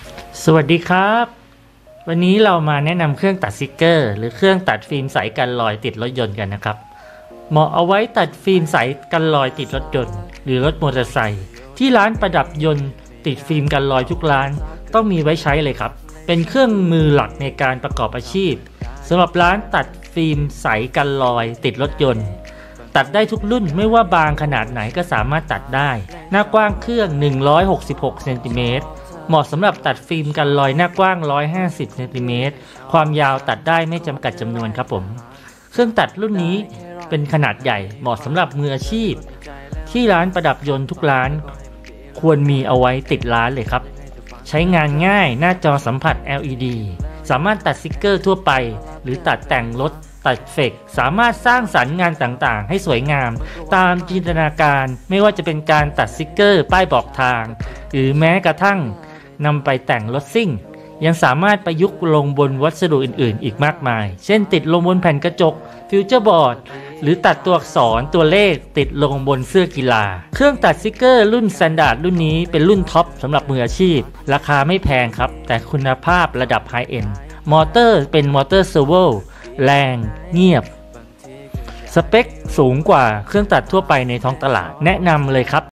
สวัสดีครับวันนี้เรามาแนะนำเครื่องตัดสติกเกอร์หรือเครื่องตัดฟิล์มใสกันรอยติดรถยนต์กันนะครับเหมาะเอาไว้ตัดฟิล์มใสกันรอยติดรถยนต์หรือรถมอเตอร์ไซค์ที่ร้านประดับยนต์ติดฟิล์มกันรอยทุกร้านต้องมีไว้ใช้เลยครับเป็นเครื่องมือหลักในการประกอบอาชีพสำหรับร้านตัดฟิล์มใสกันรอยติดรถยนต์ตัดได้ทุกรุ่นไม่ว่าบางขนาดไหนก็สามารถตัดได้หน้ากว้างเครื่อง166เซนติเมตรเหมาะสำหรับตัดฟิล์มกันรอยหน้ากว้าง150เซนติเมตรความยาวตัดได้ไม่จำกัดจำนวนครับผมเครื่องตัดรุ่นนี้เป็นขนาดใหญ่เหมาะสำหรับมืออาชีพที่ร้านประดับยนต์ทุกร้านควรมีเอาไว้ติดร้านเลยครับใช้งานง่ายหน้าจอสัมผัส LED สามารถตัดสติกเกอร์ทั่วไปหรือตัดแต่งรถตัดเฟกสามารถสร้างสรรค์งานต่างๆให้สวยงามตามจินตนาการไม่ว่าจะเป็นการตัดสติกเกอร์ป้ายบอกทางหรือแม้กระทั่งนำไปแต่งรถซิ่งยังสามารถประยุกต์ลงบนวัสดุอื่นๆอีกมากมายเช่นติดลงบนแผ่นกระจกฟิวเจอร์บอร์ดหรือตัดตัวอักษรตัวเลขติดลงบนเสื้อกีฬาเครื่องตัดสติกเกอร์รุ่นสแตนดาร์ดรุ่นนี้เป็นรุ่นท็อปสำหรับมืออาชีพราคาไม่แพงครับแต่คุณภาพระดับไฮเอ็นด์มอเตอร์เป็นมอเตอร์เซอร์โวแรงเงียบสเปคสูงกว่าเครื่องตัดทั่วไปในท้องตลาดแนะนำเลยครับ